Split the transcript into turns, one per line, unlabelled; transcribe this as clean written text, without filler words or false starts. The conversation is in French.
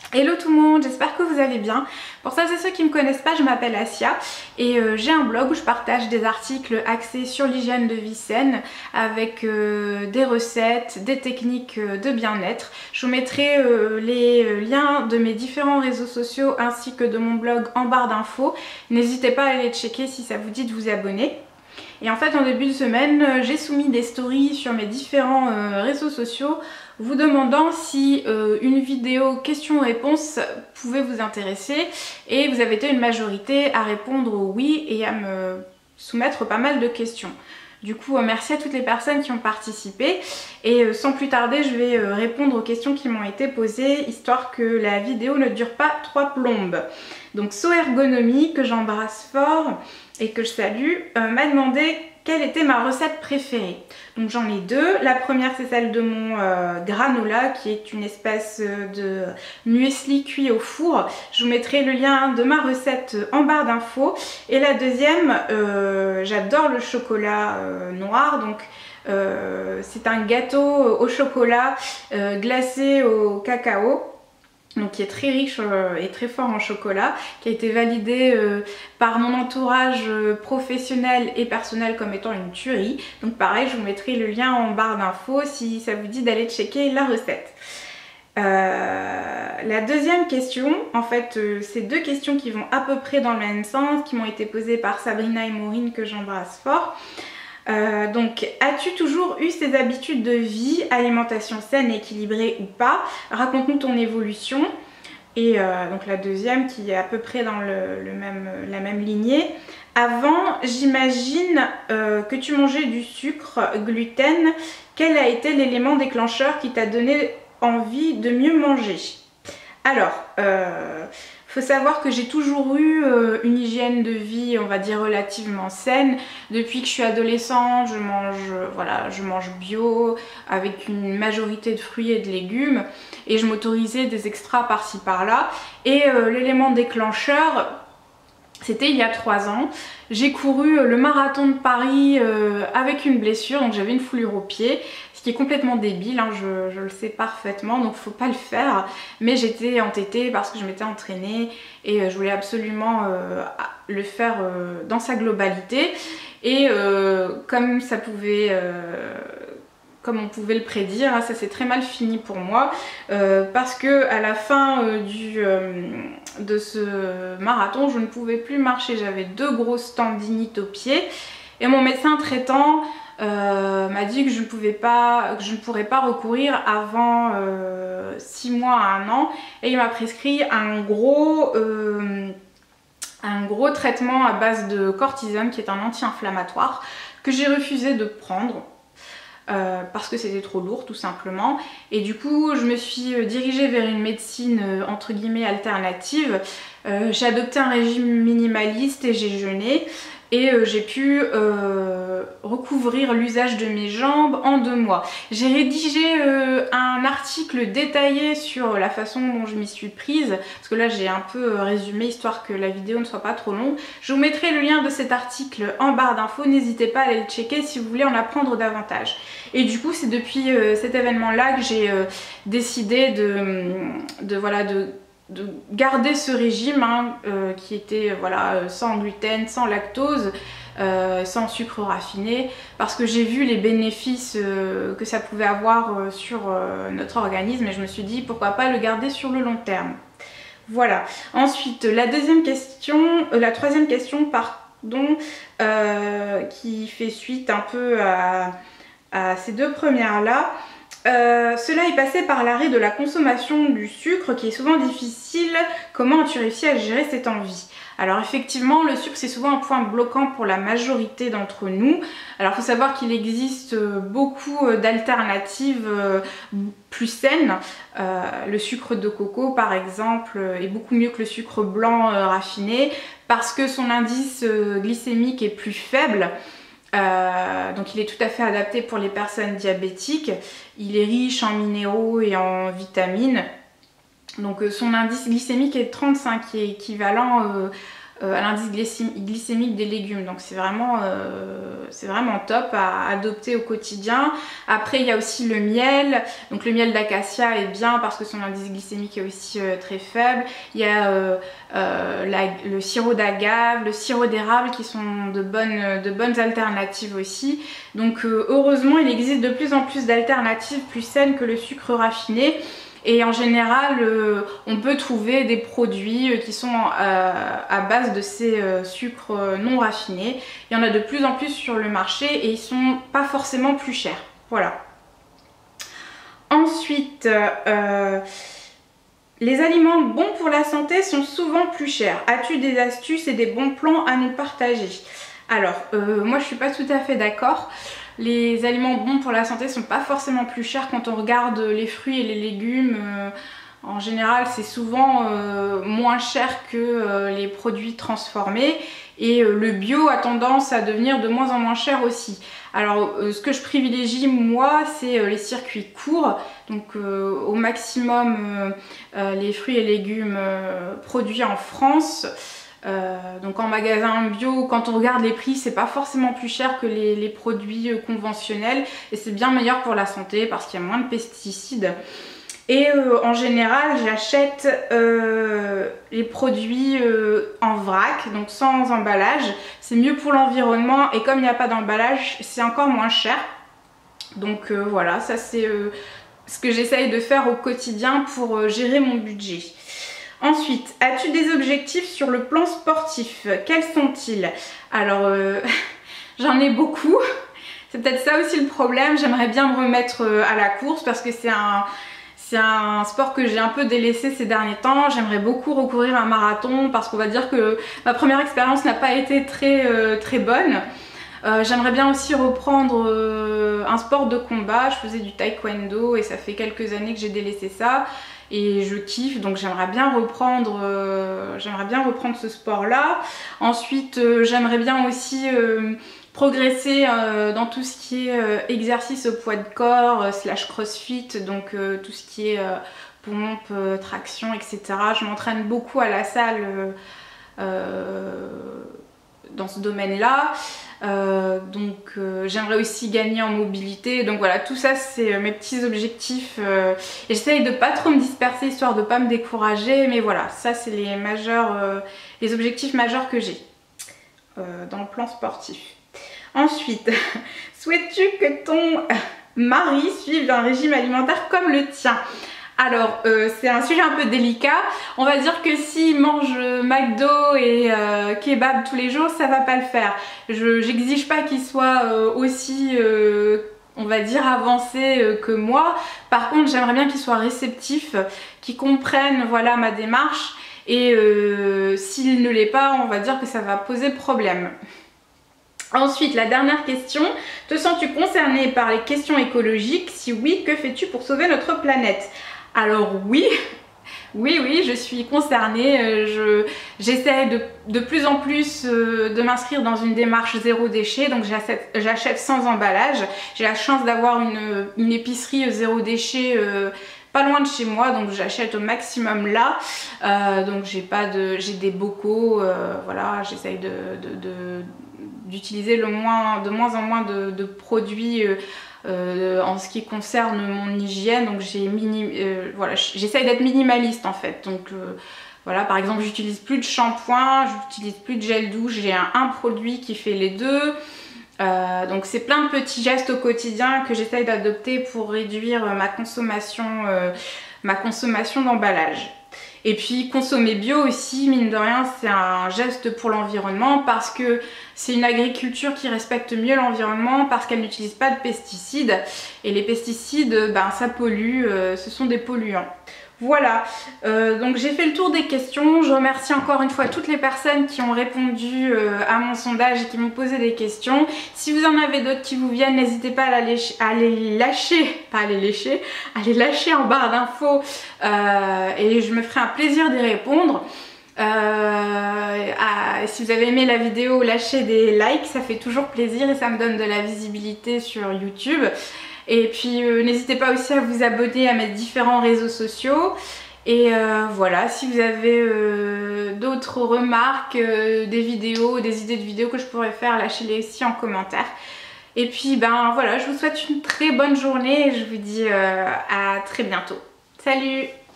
Hello tout le monde, j'espère que vous allez bien. Pour celles et ceux qui ne me connaissent pas, je m'appelle Asia et j'ai un blog où je partage des articles axés sur l'hygiène de vie saine avec des recettes, des techniques de bien-être. Je vous mettrai les liens de mes différents réseaux sociaux ainsi que de mon blog en barre d'infos. N'hésitez pas à aller checker si ça vous dit de vous abonner. Et en fait, en début de semaine, j'ai soumis des stories sur mes différents réseaux sociaux vous demandant si une vidéo questions-réponses pouvait vous intéresser, et vous avez été une majorité à répondre oui et à me soumettre pas mal de questions. Du coup, merci à toutes les personnes qui ont participé et sans plus tarder, je vais répondre aux questions qui m'ont été posées, histoire que la vidéo ne dure pas 3 plombes. Donc So Ergonomie, que j'embrasse fort et que je salue, m'a demandé quelle était ma recette préférée. Donc j'en ai deux. La première, c'est celle de mon granola, qui est une espèce de muesli cuit au four. Je vous mettrai le lien de ma recette en barre d'infos. Et la deuxième, j'adore le chocolat noir, donc c'est un gâteau au chocolat glacé au cacao, donc qui est très riche et très fort en chocolat, qui a été validé par mon entourage professionnel et personnel comme étant une tuerie. Donc pareil, je vous mettrai le lien en barre d'infos si ça vous dit d'aller checker la recette. La deuxième question, en fait c'est deux questions qui vont à peu près dans le même sens, qui m'ont été posées par Sabrina et Maureen, que j'embrasse fort. Donc, as-tu toujours eu ces habitudes de vie, alimentation saine et équilibrée ou pas? Raconte-nous ton évolution. Et donc la deuxième, qui est à peu près dans la même lignée. Avant, j'imagine que tu mangeais du sucre, gluten. Quel a été l'élément déclencheur qui t'a donné envie de mieux manger? Alors, faut savoir que j'ai toujours eu une hygiène de vie, on va dire, relativement saine. Depuis que je suis adolescente, je mange bio, avec une majorité de fruits et de légumes. Et je m'autorisais des extras par-ci par-là. Et l'élément déclencheur, c'était il y a 3 ans. J'ai couru le marathon de Paris avec une blessure, donc j'avais une foulure au pied. Ce qui est complètement débile, hein, je le sais parfaitement, donc faut pas le faire. Mais j'étais entêtée parce que je m'étais entraînée et je voulais absolument le faire dans sa globalité. Et comme on pouvait le prédire, hein, ça s'est très mal fini pour moi parce que à la fin de ce marathon, je ne pouvais plus marcher. J'avais 2 grosses tendinites au pied et mon médecin traitant m'a dit que je ne pourrais pas recourir avant 6 mois à 1 an, et il m'a prescrit un gros traitement à base de cortisone, qui est un anti-inflammatoire, que j'ai refusé de prendre parce que c'était trop lourd tout simplement. Et du coup je me suis dirigée vers une médecine entre guillemets alternative. J'ai adopté un régime minimaliste et j'ai jeûné. Et j'ai pu recouvrir l'usage de mes jambes en 2 mois. J'ai rédigé un article détaillé sur la façon dont je m'y suis prise, parce que là j'ai un peu résumé, histoire que la vidéo ne soit pas trop longue. Je vous mettrai le lien de cet article en barre d'infos, n'hésitez pas à aller le checker si vous voulez en apprendre davantage. Et du coup c'est depuis cet événement là que j'ai décidé de garder ce régime hein, qui était sans gluten, sans lactose, sans sucre raffiné, parce que j'ai vu les bénéfices que ça pouvait avoir sur notre organisme, et je me suis dit pourquoi pas le garder sur le long terme. Voilà. Ensuite, la troisième question, pardon, qui fait suite un peu à ces deux premières là. Cela est passé par l'arrêt de la consommation du sucre qui est souvent difficile. Comment as-tu réussi à gérer cette envie? Alors effectivement, le sucre c'est souvent un point bloquant pour la majorité d'entre nous. Alors il faut savoir qu'il existe beaucoup d'alternatives plus saines. Le sucre de coco par exemple est beaucoup mieux que le sucre blanc raffiné, parce que son indice glycémique est plus faible. Donc il est tout à fait adapté pour les personnes diabétiques. Il est riche en minéraux et en vitamines. Donc son indice glycémique est 35, qui est équivalent à l'indice glycémique des légumes. Donc c'est vraiment top à adopter au quotidien. Après il y a aussi le miel. Donc le miel d'acacia est bien parce que son indice glycémique est aussi très faible. Il y a le sirop d'agave, le sirop d'érable qui sont de bonnes alternatives aussi. Donc heureusement il existe de plus en plus d'alternatives plus saines que le sucre raffiné. Et en général, on peut trouver des produits qui sont à base de ces sucres non raffinés. Il y en a de plus en plus sur le marché et ils sont pas forcément plus chers. Voilà. Ensuite, les aliments bons pour la santé sont souvent plus chers. As-tu des astuces et des bons plans à nous partager? Alors, moi je suis pas tout à fait d'accord. Les aliments bons pour la santé sont pas forcément plus chers quand on regarde les fruits et les légumes. En général, c'est souvent moins cher que les produits transformés. Et le bio a tendance à devenir de moins en moins cher aussi. Alors, ce que je privilégie, moi, c'est les circuits courts. Donc, au maximum, les fruits et légumes produits en France. Donc en magasin bio, quand on regarde les prix, c'est pas forcément plus cher que les produits conventionnels et c'est bien meilleur pour la santé parce qu'il y a moins de pesticides. Et en général, j'achète les produits en vrac, donc sans emballage. C'est mieux pour l'environnement et comme il n'y a pas d'emballage, c'est encore moins cher. Donc voilà, ça c'est ce que j'essaye de faire au quotidien pour gérer mon budget. Ensuite, as-tu des objectifs sur le plan sportif? Quels sont-ils? Alors, j'en ai beaucoup. C'est peut-être ça aussi le problème. J'aimerais bien me remettre à la course parce que c'est un sport que j'ai un peu délaissé ces derniers temps. J'aimerais beaucoup recourir à un marathon parce qu'on va dire que ma première expérience n'a pas été très bonne. J'aimerais bien aussi reprendre un sport de combat. Je faisais du taekwondo et ça fait quelques années que j'ai délaissé ça. Et je kiffe, donc j'aimerais bien reprendre ce sport-là. Ensuite, j'aimerais bien aussi progresser dans tout ce qui est exercice au poids de corps, slash crossfit, donc tout ce qui est pompe, traction, etc. Je m'entraîne beaucoup à la salle dans ce domaine-là. J'aimerais aussi gagner en mobilité, donc voilà, tout ça c'est mes petits objectifs et j'essaye de pas trop me disperser histoire de pas me décourager, mais voilà, ça c'est les objectifs majeurs que j'ai dans le plan sportif. Ensuite, souhaites-tu que ton mari suive un régime alimentaire comme le tien? Alors, c'est un sujet un peu délicat. On va dire que s'il mange McDo et kebab tous les jours, ça va pas le faire. J'exige pas qu'il soit aussi, on va dire, avancé que moi. Par contre, j'aimerais bien qu'il soit réceptif, qu'il comprenne, voilà, ma démarche. Et s'il ne l'est pas, on va dire que ça va poser problème. Ensuite, la dernière question, te sens-tu concernée par les questions écologiques? Si oui, que fais-tu pour sauver notre planète? Alors oui, je suis concernée, j'essaie de plus en plus de m'inscrire dans une démarche zéro déchet, donc j'achète sans emballage. J'ai la chance d'avoir une épicerie zéro déchet pas loin de chez moi, donc j'achète au maximum là. Donc j'ai des bocaux, voilà, j'essaye d'utiliser de moins en moins de produits en ce qui concerne mon hygiène, donc voilà, j'essaye d'être minimaliste en fait. Donc voilà, par exemple, j'utilise plus de shampoing, j'utilise plus de gel douche, j'ai un produit qui fait les deux. Donc c'est plein de petits gestes au quotidien que j'essaye d'adopter pour réduire ma consommation d'emballage. Et puis consommer bio aussi, mine de rien, c'est un geste pour l'environnement parce que c'est une agriculture qui respecte mieux l'environnement parce qu'elle n'utilise pas de pesticides. Et les pesticides, ben, ça pollue, ce sont des polluants. Voilà, donc j'ai fait le tour des questions. Je remercie encore une fois toutes les personnes qui ont répondu à mon sondage et qui m'ont posé des questions. Si vous en avez d'autres qui vous viennent, n'hésitez pas à les lâcher en barre d'infos et je me ferai un plaisir d'y répondre. Si vous avez aimé la vidéo, lâchez des likes, ça fait toujours plaisir et ça me donne de la visibilité sur YouTube. Et puis n'hésitez pas aussi à vous abonner à mes différents réseaux sociaux. Et voilà, si vous avez d'autres remarques, des vidéos, des idées de vidéos que je pourrais faire, lâchez-les aussi en commentaire. Et puis ben voilà, je vous souhaite une très bonne journée et je vous dis à très bientôt. Salut!